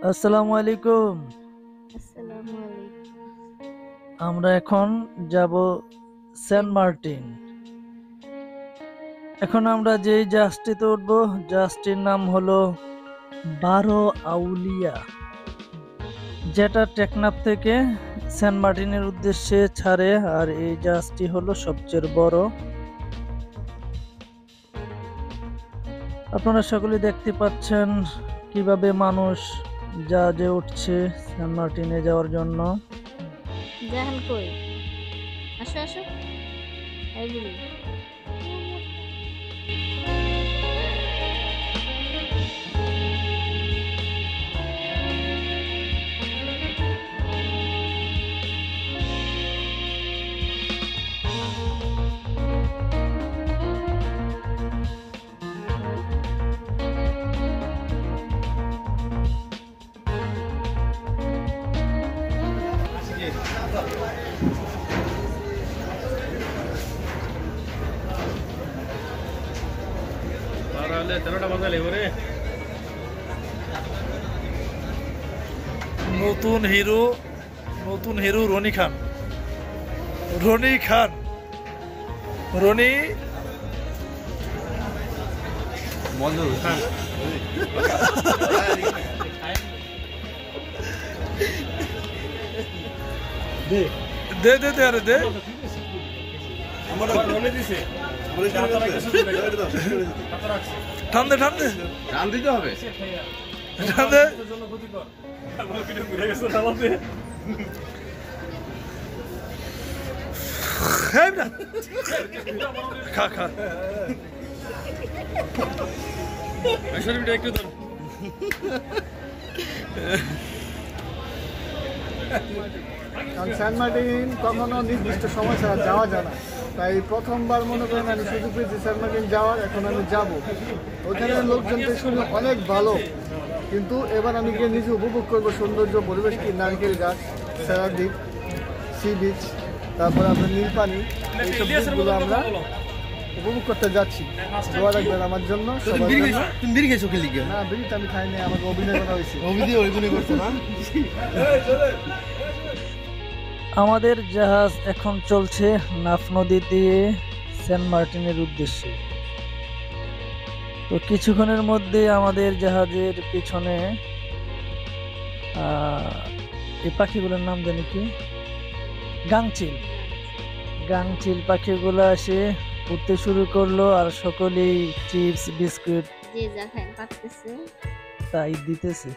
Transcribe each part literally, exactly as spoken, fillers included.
আসসালামু আলাইকুম। আসসালামু আলাইকুম। আমরা এখন যাব সেন্ট মার্টিন। এখন আমরা যেই জাহাজটিতে উঠব, জাহাজটির নাম হলো বারো আউলিয়া, যেটা টেকনাফ থেকে সেন্ট মার্টিনের উদ্দেশ্যে ছাড়ে। আর এই জাহাজটি হলো সবচেয়ে বড়। আপনারা সকলে দেখতে পাচ্ছেন কিভাবে মানুষ জাহাজে উঠছে সেন্ট মার্টিনে যাওয়ার জন্য। জাহান কই? আসো আসো। এই বুড়ি। নতুন হিরো নতুন হিরো রনি খান রনি খান রনি খান। দে দে দে দে আরে দে ঠান্ডে ঠান্ডে টান দিতে হবে। ঠান্ডে খা খা একটু ধর। কারণ সেন্ট মার্টিন কখনো নির্দিষ্ট সময় ছাড়া যাওয়া যায় না, তাই প্রথমবার মনে করেন আমি সুযোগ পেয়েছি সেন্ট মার্টিন যাওয়ার। এখন আমি যাব, ওইখানে লোকজন তো শুনে অনেক ভালো, কিন্তু এবার আমি গিয়ে নিজে উপভোগ করবো সৌন্দর্য পরিবেশ, কি নারকেল গাছ, সেরাদ্বীপ, সি বিচ, তারপরে আপনার নীল পানি, এইসব দিকগুলো আমরা উপভোগ করতে যাচ্ছি। দোয়া রাখবেন আমার জন্য। তুমি বিড়ি খেয়েছো কি লিখে? না, বিড়ি তো আমি খাইনি, আমাকে অভিনয় করা হয়েছে। অভিনয় অভিনয় করছো না? আমাদের জাহাজ এখন চলছে নাফ নদী দিয়ে সেন্ট মার্টিনের উদ্দেশ্যে। তো কিছুক্ষণের মধ্যে আমাদের জাহাজের পিছনে এই পাখিগুলোর নাম জানি কি, গাংচিল গাংচিল পাখিগুলো এসে উঠতে শুরু করলো। আর সকলেই চিপস বিস্কুট যে যা খায় পাচ্ছে তাই দিতেছে।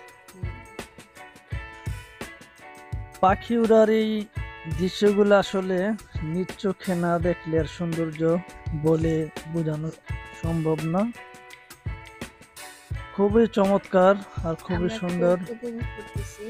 পাখি উড়ার এই দৃশ্যগুলো আসলে নিজ চোখে না দেখলে আর সৌন্দর্য বলে বোঝানো সম্ভব না। খুবই চমৎকার আর খুবই সুন্দর। উপভোগ করতেছি।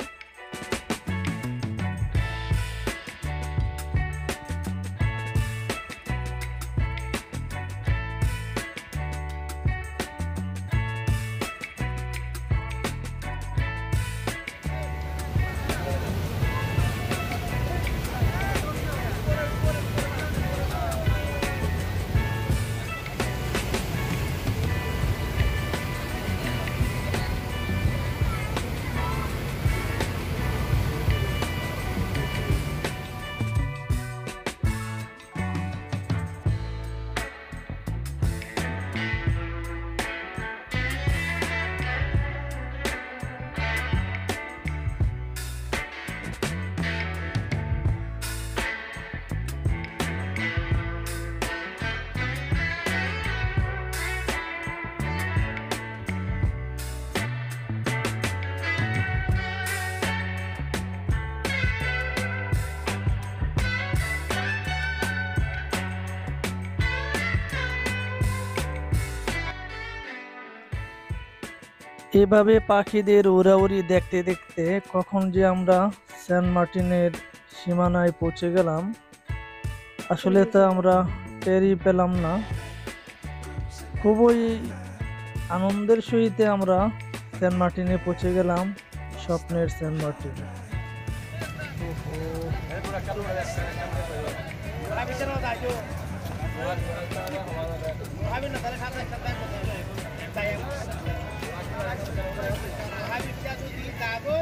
এভাবে পাখিদের উড়াউড়ি দেখতে দেখতে কখন যে আমরা সেন্ট মার্টিনের সীমানায় পৌঁছে গেলাম, আসলে তা আমরা টেরই পেলাম না। খুবই আনন্দের সহিত আমরা সেন্ট মার্টিনে পৌঁছে গেলাম, স্বপ্নের সেন্ট মার্টিনে। Habis jatuh di tabung.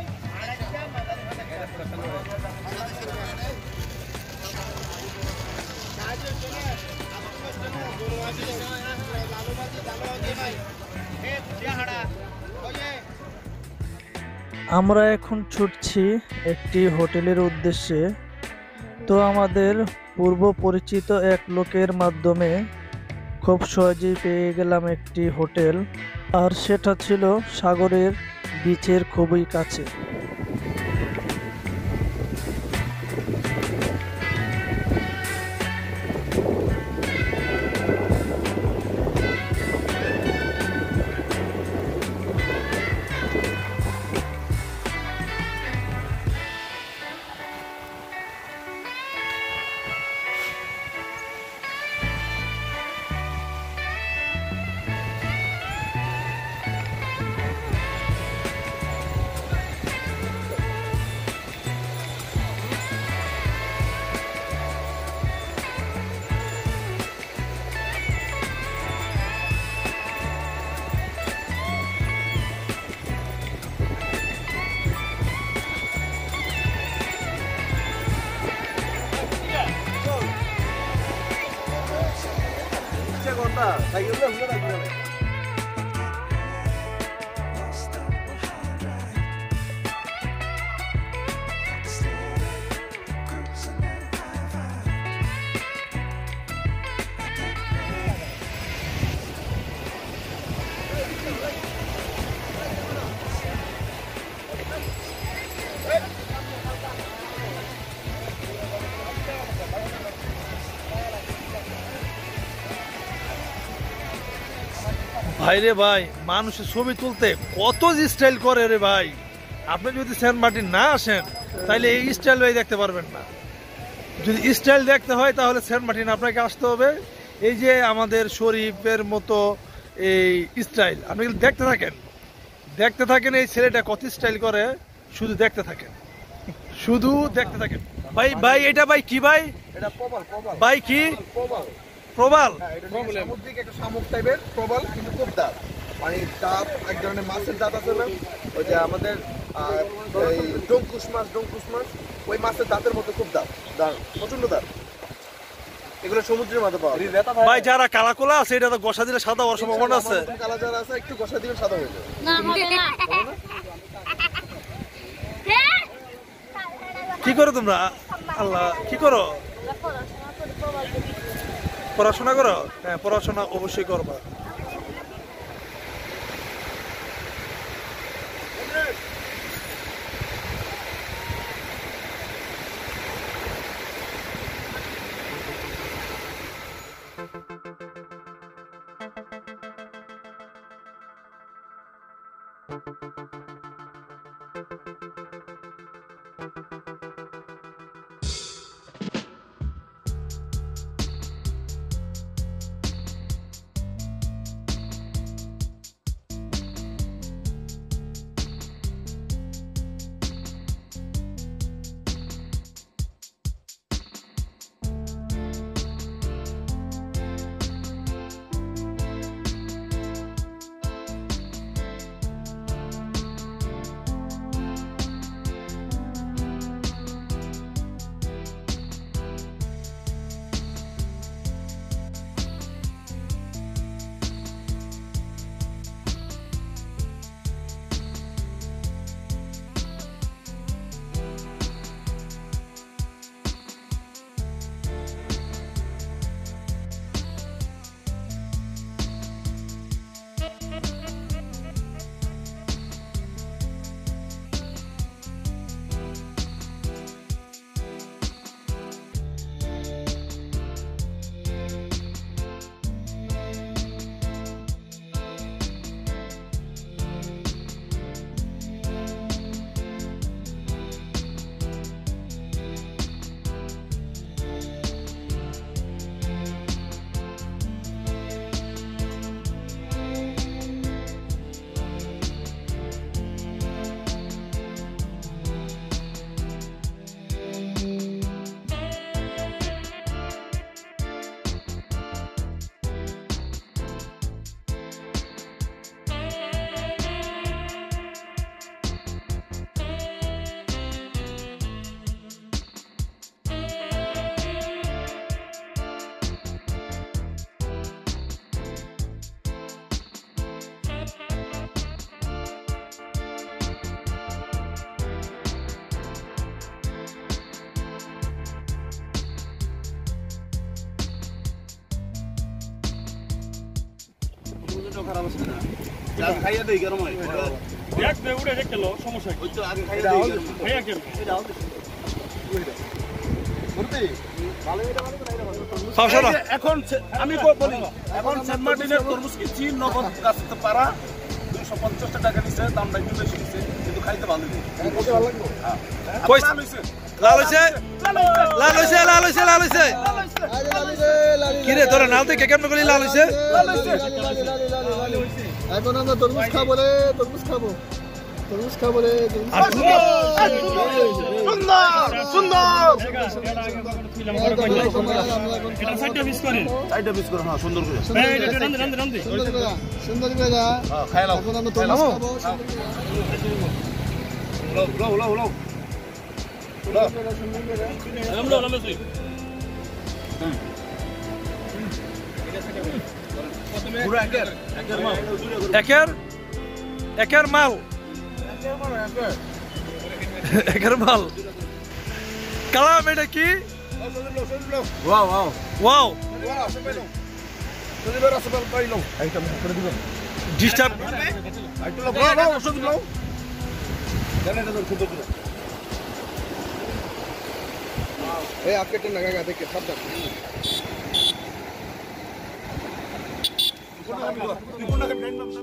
আমরা এখন ছুটছি একটি হোটেলের উদ্দেশ্যে। তো আমাদের পূর্ব পরিচিত এক লোকের মাধ্যমে খুব সহজেই পেয়ে গেলাম একটি হোটেল, আর সেটা ছিল সাগরের বিচের খুবই কাছে। ভাই রে ভাই, মানুষের ছবি তুলতে কত যে স্টাইল করে রে ভাই। আপনি যদি সেন্ট মার্টিন না আসেন তাহলে এই স্টাইল ভাই দেখতে পারবেন না। যদি স্টাইল দেখতে হয় তাহলে সেন্ট মার্টিন আপনাকে আসতে হবে। এই যে আমাদের শরীফের মতো এই স্টাইল আপনি দেখতে থাকেন, দেখতে থাকেন এই ছেলেটা কত স্টাইল করে, শুধু দেখতে থাকেন, শুধু দেখতে থাকেন। ভাই ভাই এটা ভাই কি ভাই? এটা প্রবাল প্রবাল ভাই কি প্রবাল প্রবাল? হ্যাঁ, এটা হচ্ছে সামুদ্রিক একটা শামুক টাইপের প্রবাল, কিন্তু খুব দাঁত, মানে দাঁত এক ধরনের মাছের দাঁত আছে না, ওই যে আমাদের আহ, এই ডঙ্কুশ মাছ ডঙ্কুশ মাছ ওই মাছের দাঁতের মতো খুব দাঁত, দাঁত প্রচন্ড দাঁত। এগুলো সমুদ্রের মাঝে পাওয়া যায়। ভাই যারা কালাকোলা আছে এটা তো গোসা দিলে সাদা হওয়ার সম্ভাবনা আছে। আমার মতন কালা যারা আছে একটু কষা দিলে সাদা হয়ে যাবে। না হবে না। কি করো তোমরা? আল্লাহ, কি করো? পড়াশোনা করো? হ্যাঁ, পড়াশোনা অবশ্যই করবা। মাছও খারাপ আছে না আগে খাইয়া দেই গরম হয় এক বে উড়ে এক কিলো সমস্যা কি ওই তো আগে খাইয়া দেই গরম হয় খাইয়া কেন এটাও করতে ভালো এটা ভালো না খাওয়া এখন আমি বলি এখন সেন্ট মার্টিনের তরমুজ কিনছি নগদ গাছতে পারা দুইশো পঞ্চাশ টাকা নিছে দামটা একটু বেশি নিছে কিন্তু খাইতে ভালো লাগে কত ভালো লাগলো হ্যাঁ কই লাল হইছে লাল হইছে লাল হইছে লাল হইছে লাল হইছে আরে লালি রে লালি কি রে তোরা নাল থেকে কেমন করে লাল হইছে লালি লালি লালি লালি লালি এখন আমরা তরমুজ খাবো রে তরমুজ খাবো তরমুজ খাবো রে সুন্দর সুন্দর এটা সাইডটা মিস করেন চাইটা মিস করো হ্যাঁ সুন্দর করে এই এটা রান্দে রান্দে রান্দে সুন্দর করে সুন্দর করে যা হ্যাঁ খাইলাও এখন আমরা তরমুজ খাবো লাও লাও লাও লাও আমরা আমরা সই পুরো একের একের মাল একের একের মাল একের মাল কালাম এটা কি ওয়াও ওয়াও ওয়াও ওয়াও সবাইলো সবাই রাসা পাইলো আইটা করে দিবেন ডিস্টার্ব আইটা লাও লাও ওষুধ লাও জানেন এটা খুব খুব এই আপকেটে লাগাগা দেখে সব দেখ কোন না ব্র্যান্ড নাম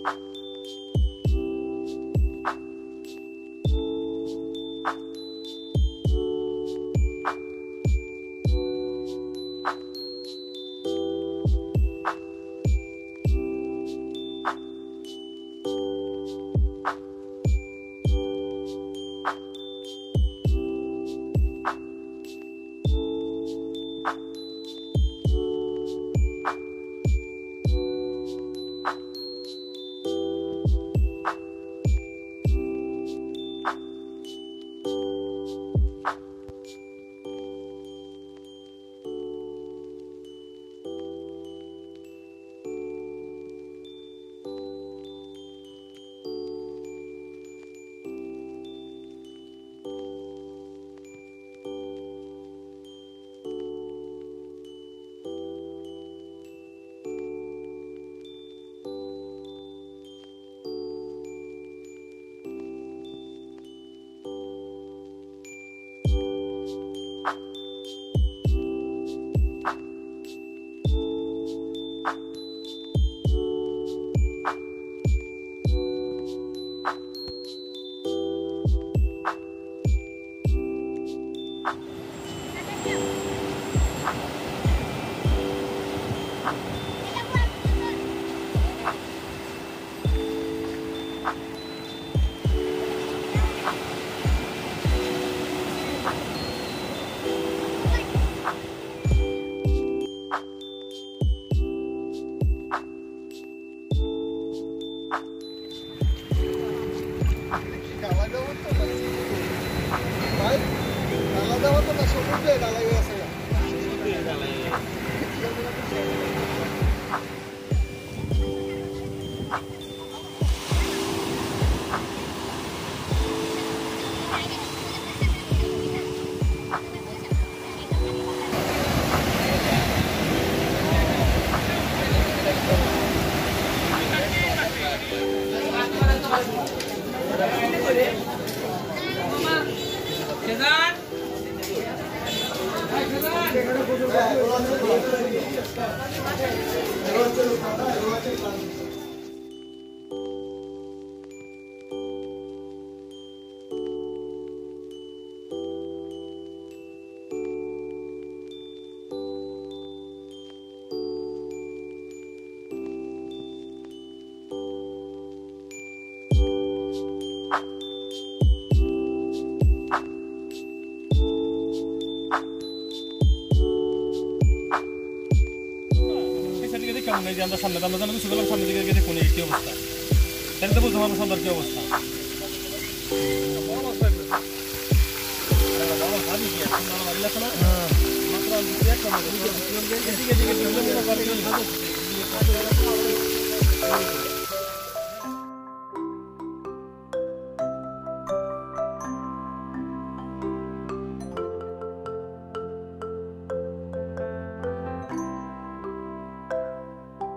আমরা সামনে আমরা জানো কিছু গেলাম সামনে দিকে দেখুন কি অবস্থা তাহলে তো বুঝতে পারবো সামনের কি অবস্থা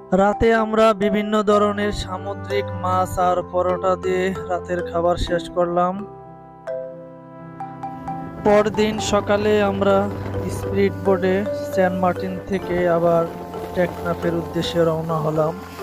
রাতে আমরা বিভিন্ন ধরনের সামুদ্রিক মাছ আর পরোটা দিয়ে রাতের খাবার শেষ করলাম। পরদিন সকালে আমরা স্পিড বোটে সেন্ট মার্টিন থেকে আবার টেকনাফের উদ্দেশ্যে রওনা হলাম।